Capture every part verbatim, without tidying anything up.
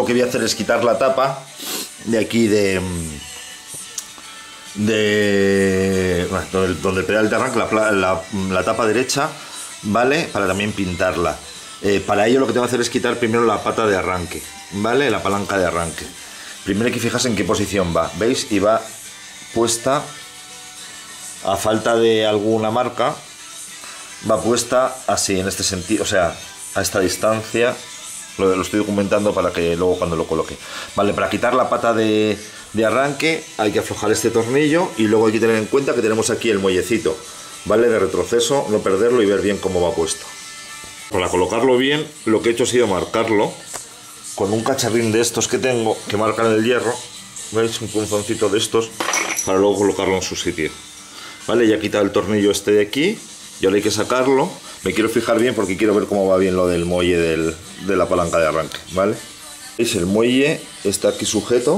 lo que voy a hacer es quitar la tapa de aquí de... de bueno, donde, donde el pedal de arranque, la, la, la tapa derecha, ¿vale? Para también pintarla. Eh, para ello lo que tengo que hacer es quitar primero la pata de arranque, ¿vale? La palanca de arranque. Primero hay que fijarse en qué posición va, ¿veis? Y va puesta, a falta de alguna marca, va puesta así, en este sentido, o sea, a esta distancia. Lo, lo estoy documentando para que luego cuando lo coloque. Vale, para quitar la pata de, de arranque hay que aflojar este tornillo y luego hay que tener en cuenta que tenemos aquí el muellecito, ¿vale? De retroceso, no perderlo y ver bien cómo va puesto. Para colocarlo bien, lo que he hecho ha sido marcarlo con un cacharrín de estos que tengo, que marcan el hierro, ¿veis? Un punzoncito de estos, para luego colocarlo en su sitio. Vale, ya he quitado el tornillo este de aquí y ahora hay que sacarlo. Me quiero fijar bien porque quiero ver cómo va bien lo del muelle del, de la palanca de arranque, ¿vale? ¿Veis? El muelle está aquí sujeto,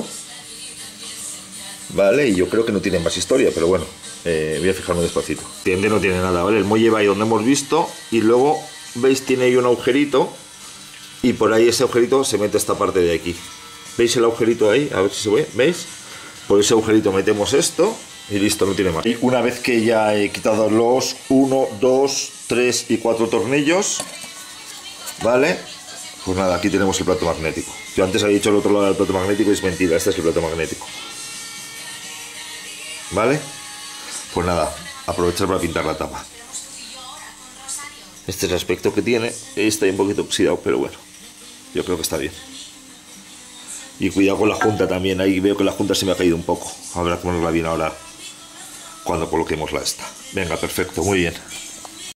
¿vale? Y yo creo que no tiene más historia, pero bueno, eh, voy a fijarme despacito. Tiende, no tiene nada, ¿vale? El muelle va ahí donde hemos visto y luego, ¿veis? Tiene ahí un agujerito y por ahí ese agujerito se mete esta parte de aquí. ¿Veis el agujerito ahí? A ver si se ve, ¿veis? Por ese agujerito metemos esto y listo, no tiene más. Y una vez que ya he quitado los uno, dos, tres y cuatro tornillos, ¿vale? Pues nada, aquí tenemos el plato magnético. Yo antes había dicho el otro lado del plato magnético y es mentira, este es el plato magnético. ¿Vale? Pues nada, aprovechar para pintar la tapa. Este es el aspecto que tiene. Está un poquito oxidado, pero bueno, yo creo que está bien. Y cuidado con la junta también, ahí veo que la junta se me ha caído un poco. Habrá que ponerla bien ahora cuando coloquemos la esta. Venga, perfecto, muy bien.